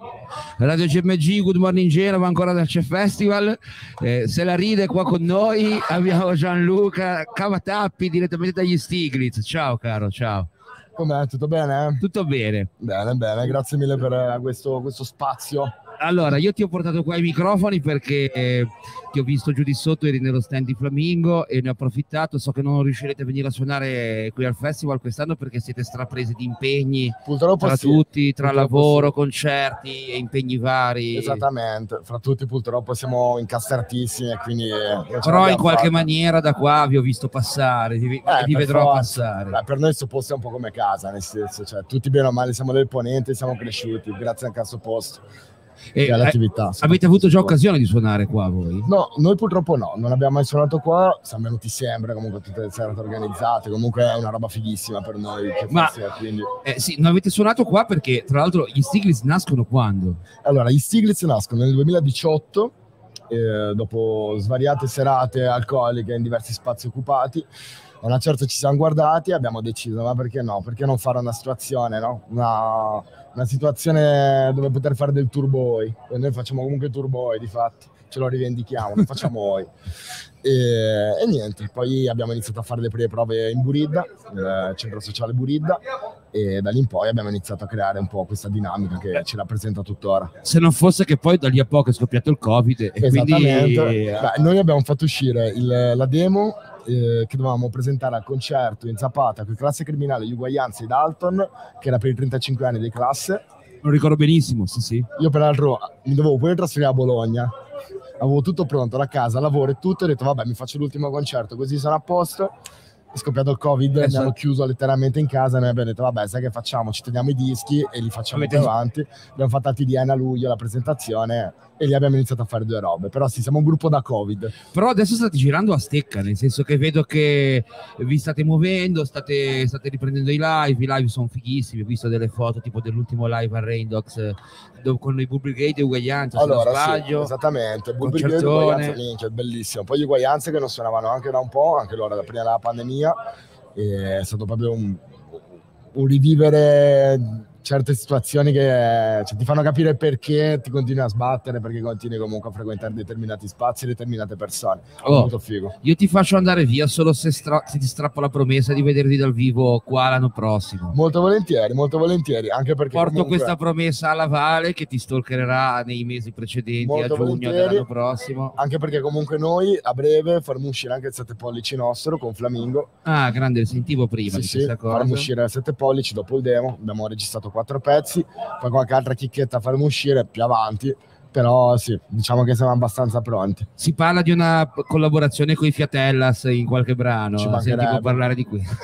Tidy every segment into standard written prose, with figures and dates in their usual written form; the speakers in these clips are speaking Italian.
Radio GMG, Good Morning Genova, ancora dal CE Festival. Se la ride qua con noi abbiamo Gianluca Cavatappi direttamente dagli Stiglitz. Ciao caro, ciao. Com'è? Tutto bene? Tutto bene. Bene, bene, grazie mille per questo spazio. Allora, io ti ho portato qua i microfoni perché ti ho visto giù di sotto, eri nello stand di Flamingo e ne ho approfittato. So che non riuscirete a venire a suonare qui al festival quest'anno perché siete strapresi di impegni, purtroppo tra sì. tutti, tra Purtroppo lavoro, sì. Concerti e impegni vari. Esattamente, fra tutti purtroppo siamo incastratissimi e quindi però in qualche maniera da qua vi ho visto passare, vi vedrò passare. Per noi questo posto è un po' come casa, nel senso, cioè, tutti bene o male siamo del Ponente, siamo cresciuti grazie anche a questo posto. E all'attività. Avete avuto già occasione di suonare qua voi? No, noi purtroppo no, non abbiamo mai suonato qua, siamo venuti sempre, comunque tutte le serate organizzate, comunque è una roba fighissima per noi. Quindi... sì, non avete suonato qua perché tra l'altro gli Stiglitz nascono quando? Allora, gli Stiglitz nascono nel 2018, dopo svariate serate alcoliche in diversi spazi occupati. A una certa ci siamo guardati e abbiamo deciso, ma perché no? Perché non fare una situazione, no? Una situazione dove poter fare del tour boy. E noi facciamo comunque tour boy, difatti, ce lo rivendichiamo, lo facciamo noi. E niente, poi abbiamo iniziato a fare le prime prove in Buridda, il centro sociale Buridda, e da lì in poi abbiamo iniziato a creare un po' questa dinamica che ci rappresenta tuttora. Se non fosse che poi da lì a poco è scoppiato il Covid e esattamente. Quindi... noi abbiamo fatto uscire la demo che dovevamo presentare al concerto in Zapata con Classe Criminale, Uguaglianza e Dalton, che era per i 35 anni di classe. Lo ricordo benissimo, sì. Io peraltro mi dovevo pure trasferire a Bologna, avevo tutto pronto, la casa, lavoro e tutto, ho detto vabbè mi faccio l'ultimo concerto così sono a posto. È scoppiato il Covid, mi hanno chiuso letteralmente in casa e noi abbiamo detto vabbè sai che facciamo, ci teniamo i dischi e li facciamo più avanti. Abbiamo fatto a TDN a luglio la presentazione e lì abbiamo iniziato a fare due robe, però sì, siamo un gruppo da Covid. Però adesso state girando a stecca, nel senso che vedo che vi state muovendo, state riprendendo i live sono fighissimi, ho visto delle foto tipo dell'ultimo live a Raindogs con i Bull Brigade e Uguaglianza, allora, se non sbaglio. Sì, esattamente, Bull Brigade e Uguaglianza, minchia, bellissimo. Poi gli Uguaglianze che non suonavano anche da un po', anche loro da prima della pandemia, e è stato proprio un rivivere certe situazioni che ti fanno capire perché ti continui a sbattere, perché continui comunque a frequentare determinati spazi, determinate persone. Molto figo. Io ti faccio andare via solo se ti strappo la promessa di vedervi dal vivo qua l'anno prossimo. Molto volentieri, anche perché porto comunque... questa promessa alla Vale che ti stalkererà nei mesi precedenti, molto a giugno dell'anno prossimo. Anche perché comunque noi a breve faremo uscire anche il 7 pollici nostro con Flamingo. Ah, grande, sentivo prima di questa cosa. Faremo uscire il 7 pollici dopo il demo, abbiamo registrato 4 pezzi, poi qualche altra chicchetta faremo uscire più avanti, però sì, diciamo che siamo abbastanza pronti. Si parla di una collaborazione con i Fiatellas in qualche brano, sentivo parlare di qui.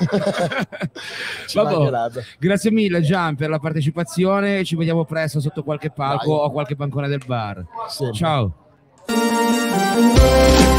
Grazie mille Gian per la partecipazione, ci vediamo presto sotto qualche palco o qualche bancone del bar. Sì. Ciao.